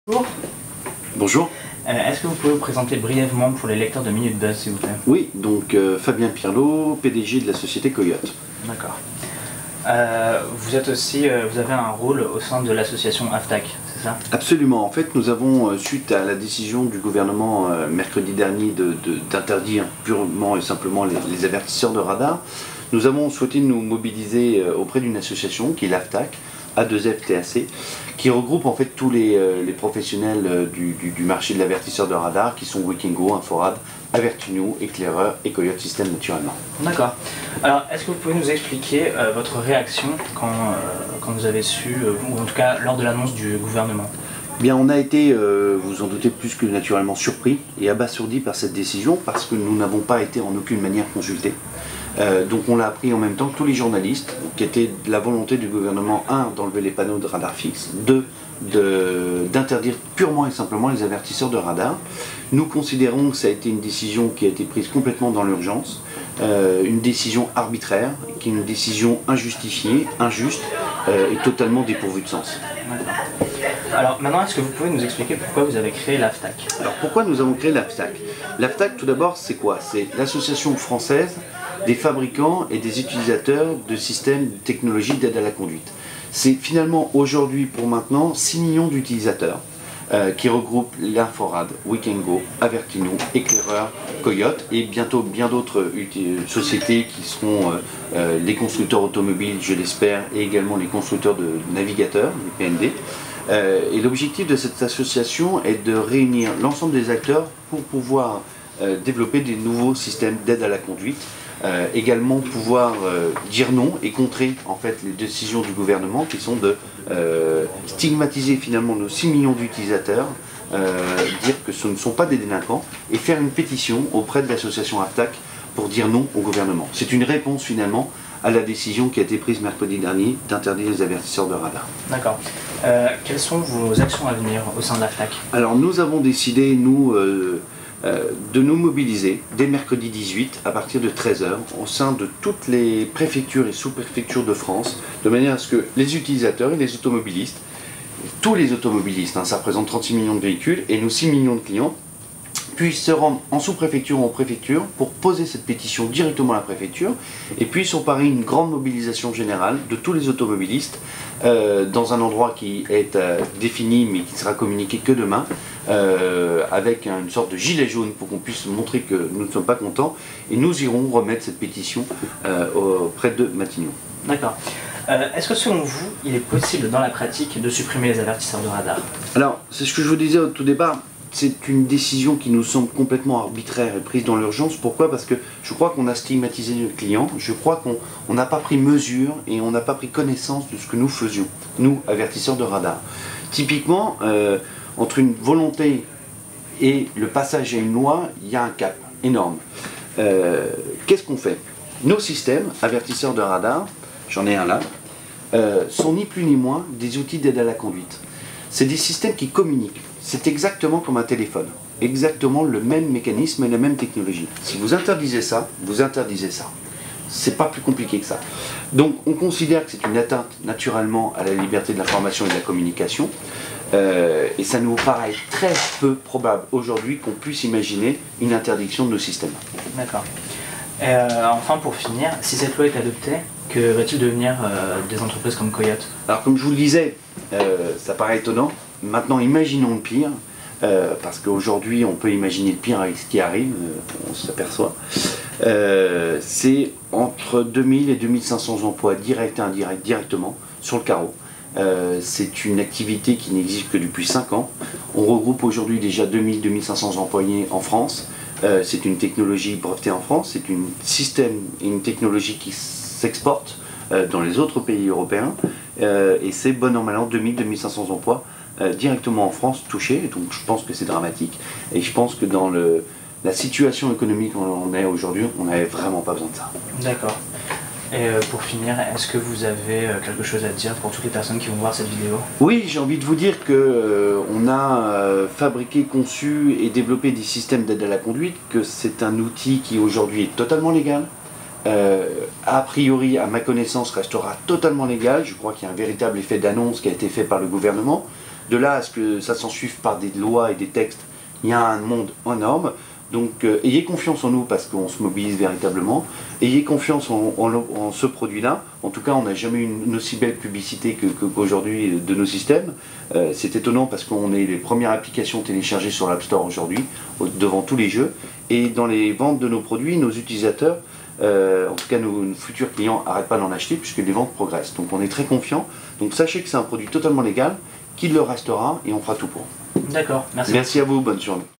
Bonjour. Bonjour. Est-ce que vous pouvez vous présenter brièvement pour les lecteurs de Minute Buzz, s'il vous plaît? Oui, donc Fabien Pirlot, PDG de la société Coyote. D'accord. Vous êtes aussi, vous avez un rôle au sein de l'association AFTAC, c'est ça? Absolument. En fait, nous avons, suite à la décision du gouvernement mercredi dernier d'interdire purement et simplement les avertisseurs de radar, nous avons souhaité nous mobiliser auprès d'une association qui est l'AFTAC, A2FTAC, qui regroupe en fait tous les professionnels du marché de l'avertisseur de radar, qui sont Wikingo, Inforad, Avertino, Éclaireur et Coyote System naturellement. D'accord. Alors, est-ce que vous pouvez nous expliquer votre réaction quand vous avez su, ou en tout cas lors de l'annonce du gouvernement? Bien, on a été, vous en doutez, plus que naturellement surpris et abasourdi par cette décision parce que nous n'avons pas été en aucune manière consultés. Donc on l'a appris en même temps que tous les journalistes, qui était la volonté du gouvernement, 1, d'enlever les panneaux de radar fixe, 2, d'interdire purement et simplement les avertisseurs de radar. Nous considérons que ça a été une décision qui a été prise complètement dans l'urgence, une décision arbitraire, qui est une décision injustifiée, injuste et totalement dépourvue de sens. Alors maintenant, est-ce que vous pouvez nous expliquer pourquoi vous avez créé l'AFTAC? Alors pourquoi nous avons créé l'AFTAC? L'AFTAC, tout d'abord, c'est quoi? C'est l'association française des fabricants et des utilisateurs de systèmes de technologie d'aide à la conduite. C'est finalement aujourd'hui, pour maintenant, 6 millions d'utilisateurs qui regroupent l'Inforad, Wikingo, Avertino, Éclaireur, Coyote et bientôt bien d'autres sociétés qui seront les constructeurs automobiles, je l'espère, et également les constructeurs de navigateurs, les PND. Et l'objectif de cette association est de réunir l'ensemble des acteurs pour pouvoir développer des nouveaux systèmes d'aide à la conduite, également pouvoir dire non et contrer en fait les décisions du gouvernement qui sont de stigmatiser finalement nos 6 millions d'utilisateurs, dire que ce ne sont pas des délinquants et faire une pétition auprès de l'association AFTAC pour dire non au gouvernement. C'est une réponse finalement à la décision qui a été prise mercredi dernier d'interdire les avertisseurs de radar. D'accord. Quelles sont vos actions à venir au sein de l'AFTAC? Alors nous avons décidé, nous, de nous mobiliser dès mercredi 18 à partir de 13 h au sein de toutes les préfectures et sous-préfectures de France, de manière à ce que les utilisateurs et les automobilistes, tous les automobilistes, ça représente 36 millions de véhicules, et nos 6 millions de clients, puissent se rendre en sous-préfecture ou en préfecture pour poser cette pétition directement à la préfecture et puis s'emparer une grande mobilisation générale de tous les automobilistes dans un endroit qui est défini mais qui sera communiqué que demain avec une sorte de gilet jaune pour qu'on puisse montrer que nous ne sommes pas contents et nous irons remettre cette pétition auprès de Matignon. D'accord. Est-ce que selon vous, il est possible dans la pratique de supprimer les avertisseurs de radar? Alors, c'est ce que je vous disais au tout départ. C'est une décision qui nous semble complètement arbitraire et prise dans l'urgence. Pourquoi? Parce que je crois qu'on a stigmatisé nos clients, je crois qu'on n'a pas pris mesure et on n'a pas pris connaissance de ce que nous faisions, nous, avertisseurs de radar. Typiquement, entre une volonté et le passage à une loi, il y a un cap énorme. Qu'est-ce qu'on fait? Nos systèmes, avertisseurs de radar, j'en ai un là, sont ni plus ni moins des outils d'aide à la conduite. C'est des systèmes qui communiquent. C'est exactement comme un téléphone, exactement le même mécanisme et la même technologie. Si vous interdisez ça, vous interdisez ça. C'est pas plus compliqué que ça. Donc on considère que c'est une atteinte naturellement à la liberté de l'information et de la communication, et ça nous paraît très peu probable aujourd'hui qu'on puisse imaginer une interdiction de nos systèmes. D'accord. Enfin pour finir, si cette loi est adoptée, que va-t-il devenir des entreprises comme Coyote? Alors comme je vous le disais, ça paraît étonnant. Maintenant, imaginons le pire, parce qu'aujourd'hui, on peut imaginer le pire avec ce qui arrive, on s'aperçoit. C'est entre 2000 et 2500 emplois directs et indirects, directement, sur le carreau. C'est une activité qui n'existe que depuis 5 ans. On regroupe aujourd'hui déjà 2000-2500 employés en France. C'est une technologie brevetée en France, c'est un système et une technologie qui s'exporte dans les autres pays européens. Et c'est bon an mal an 2000-2500 emplois directement en France touchés, donc je pense que c'est dramatique et je pense que dans la situation économique où on est aujourd'hui, on n'avait vraiment pas besoin de ça. D'accord. Et pour finir, est-ce que vous avez quelque chose à dire pour toutes les personnes qui vont voir cette vidéo? Oui, j'ai envie de vous dire que on a fabriqué, conçu et développé des systèmes d'aide à la conduite, que c'est un outil qui aujourd'hui est totalement légal, a priori, à ma connaissance, restera totalement légal. Je crois qu'il y a un véritable effet d'annonce qui a été fait par le gouvernement. De là à ce que ça s'en suive par des lois et des textes, il y a un monde énorme. Donc ayez confiance en nous parce qu'on se mobilise véritablement. Ayez confiance en ce produit-là. En tout cas, on n'a jamais eu une aussi belle publicité qu'aujourd'hui de nos systèmes. C'est étonnant parce qu'on est les premières applications téléchargées sur l'App Store aujourd'hui, devant tous les jeux. Et dans les ventes de nos produits, nos utilisateurs, en tout cas nos futurs clients, n'arrêtent pas d'en acheter puisque les ventes progressent. Donc on est très confiants. Donc sachez que c'est un produit totalement légal, qu'il le restera et on fera tout pour. D'accord, merci. Merci à vous, bonne journée.